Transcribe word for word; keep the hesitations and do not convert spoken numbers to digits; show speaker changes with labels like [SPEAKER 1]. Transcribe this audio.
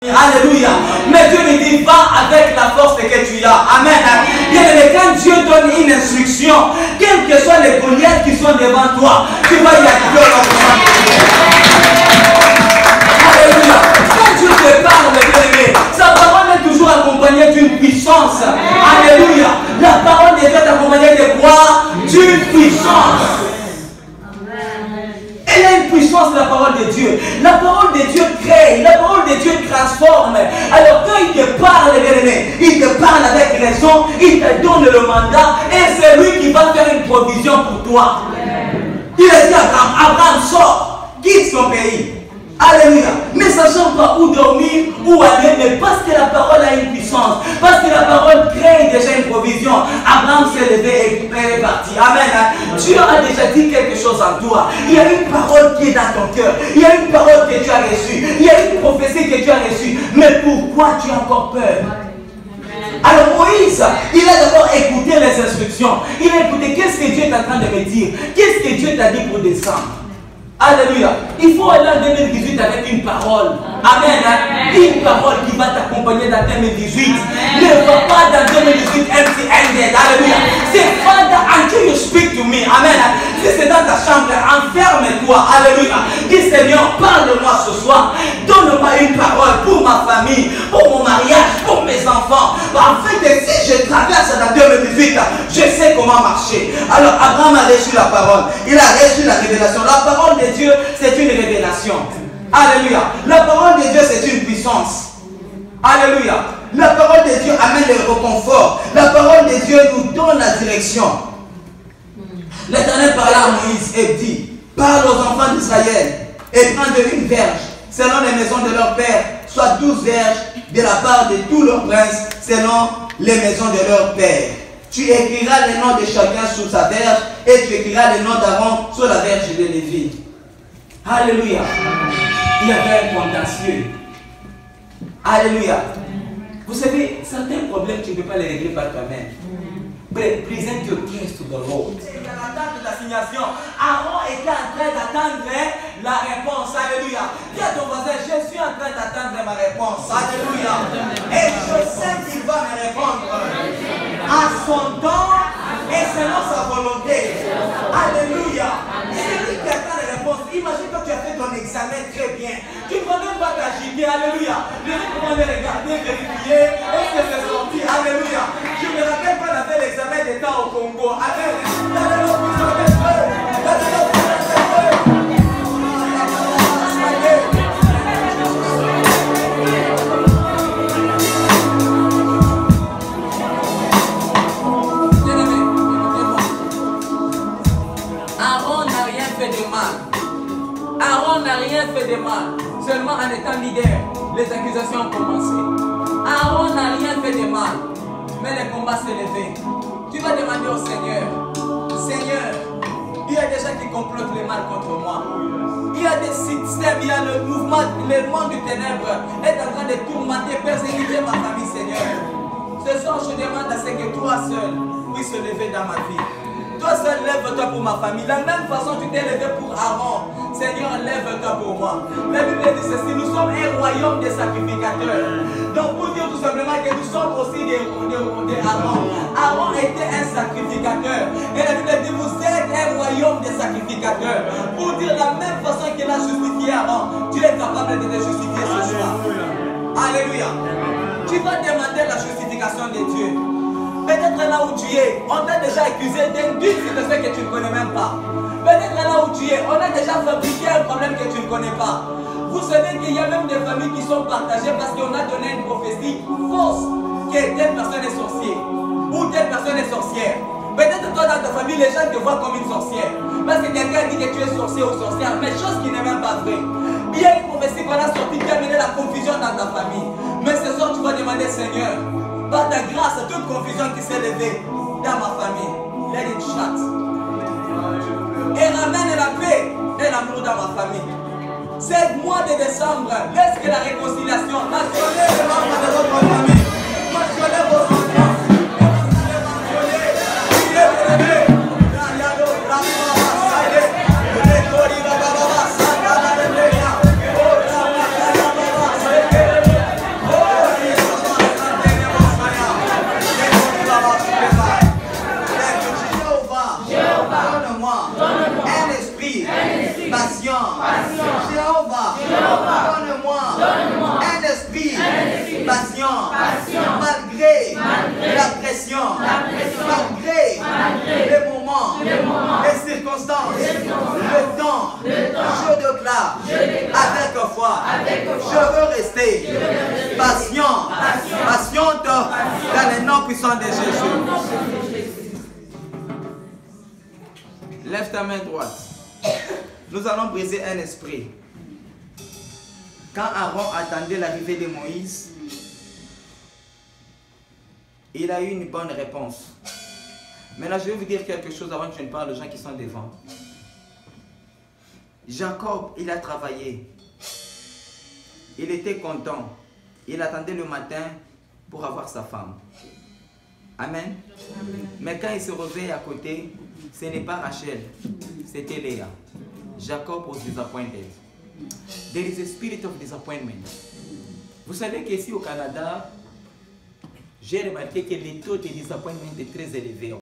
[SPEAKER 1] Alléluia. Mais Dieu ne dit pas avec la force que tu as. Amen. Bien aimé, quand Dieu donne une instruction, quelles que soient les Goliaths qui sont devant toi, tu vas y activer au nom de Alléluia. Quand Dieu te parle, bien aimé, sa parole est toujours accompagnée d'une puissance. Alléluia. La parole de Dieu est accompagnée de quoi? D'une puissance. Elle a une puissance, la parole de Dieu. La parole de Dieu crée, la parole de Dieu transforme. Alors quand il te parle, bien-aimé, il te parle avec raison, il te donne le mandat et c'est lui qui va faire une provision pour toi. Il a dit à Abraham, Abraham sort, quitte son pays. Alléluia. Mais sachant pas où dormir, où aller, mais parce que la parole a une puissance, parce que la parole crée déjà une provision, Abraham s'est levé et est parti. Amen. Dieu a déjà dit quelque chose en toi. Il y a une parole qui est dans ton cœur. Il y a une parole que tu as reçue. Il y a une prophétie que tu as reçue. Mais pourquoi tu as encore peur? Alors Moïse, il a d'abord écouté les instructions. Il a écouté qu'est-ce que Dieu est en train de me dire. Qu'est-ce que Dieu t'a dit pour descendre. Alléluia. Il faut aller en deux mille dix-huit avec une parole. Amen. Amen. Une parole qui va t'accompagner dans deux mille dix-huit. Amen. Ne va pas dans deux mille dix-huit empty-handed. Alléluia. C'est Father until you speak to me. Amen. Si c'est dans ta chambre, enferme-toi. Alléluia. Dis Seigneur, parle-moi ce soir. Donne-moi une parole pour ma famille, pour mon mariage, pour mes enfants. En fait, si je traverse dans deux mille dix-huit, je sais comment marcher. Alors Abraham a reçu la parole. Il a reçu la révélation. La parole de Dieu, c'est une révélation. Alléluia. La parole de Dieu, c'est une puissance. Alléluia. La parole de Dieu amène le réconfort. La parole de Dieu nous donne la direction. L'Éternel parla à Moïse et dit, parle aux enfants d'Israël et prends de une verge, selon les maisons de leur père, soit douze verges de la part de tous leurs princes, selon les maisons de leur père. Tu écriras les noms de chacun sur sa verge et tu écriras les noms d'Aaron sur la verge de Lévi. Alléluia. Il y avait un contentieux. Alléluia. Vous savez, certains problèmes, tu ne peux pas les régler par toi-même. Present your case to the Lord. Dans l'attente de l'assignation, Aaron était en train d'attendre la réponse. Alléluia. Dis à ton voisin, je suis en train d'attendre ma réponse. Alléluia. Et je sais qu'il va me répondre à son temps et selon sa volonté. Alléluia. C'est lui qui attend la réponse. Imagine quand tu as fait ton examen très bien. Tu ne vas même pas t'agiter. Alléluia. Les gens vont me regarder, vérifier. Est-ce que c'est sorti? Alléluia. Je me rappelle quand on a fait l'examen d'État au Congo. Amen. Aaron n'a rien fait de mal. Aaron n'a rien fait de mal. Seulement en étant leader, les accusations ont commencé. Aaron n'a rien fait de mal. Mais le combat s'est levé. Tu vas demander au Seigneur, Seigneur, il y a des gens qui complotent le mal contre moi. Il y a des systèmes, il y a le mouvement, le monde du ténèbre est en train de tourmenter, persécuter ma famille, Seigneur. Ce soir, je demande à ce que toi seul puisses se lever dans ma vie. Toi seul, lève-toi pour ma famille. La même façon que tu t'es levé pour Aaron. Seigneur, lève-toi pour moi. La Bible dit ceci, nous sommes un royaume de sacrificateurs. Donc pour dire tout simplement que nous sommes aussi des, des, des Aaron. Aaron était un sacrificateur. Et la Bible dit, vous êtes un royaume de sacrificateurs. Pour dire la même façon qu'il a justifié Aaron, Dieu est capable de te justifier ce soir. Alléluia. Tu vas demander la justification de Dieu. Peut-être là où tu es, on t'a déjà accusé d'un but de ce que tu ne connais même pas. Peut-être là où tu es, on a déjà fabriqué un problème que tu ne connais pas. Vous savez qu'il y a même des familles qui sont partagées parce qu'on a donné une prophétie fausse que telle personne est sorcière ou telle personne est sorcière. Peut-être toi dans ta famille, les gens te voient comme une sorcière. Parce que quelqu'un dit que tu es sorcier ou sorcière, mais chose qui n'est même pas vraie. Il y a une prophétie qu'on a sortie qui a mené la confusion dans ta famille. Mais ce soir, tu vas demander, Seigneur, par ta grâce, toute confusion qui s'est levée dans ma famille, let it shut. Et ramène la paix et l'amour dans ma famille. C'est mois de décembre, laisse que la réconciliation nationale de votre famille, nationale vos enfants, esprit, patient, malgré, la pression, malgré, les moments, les circonstances, le temps, je déclare avec foi, je veux rester patient, patiente dans le nom puissant de Jésus. Lève ta main droite. Nous allons briser un esprit. Quand Aaron attendait l'arrivée de Moïse, il a eu une bonne réponse. Maintenant, je vais vous dire quelque chose avant que je ne parle aux gens qui sont devant. Jacob, il a travaillé. Il était content. Il attendait le matin pour avoir sa femme. Amen. Amen. Mais quand il se réveille à côté, ce n'est pas Rachel, c'était Léa. Jacob was disappointed. There is a spirit of disappointment. Vous savez qu'ici au Canada, j'ai remarqué que le taux de disappointment est très élevé.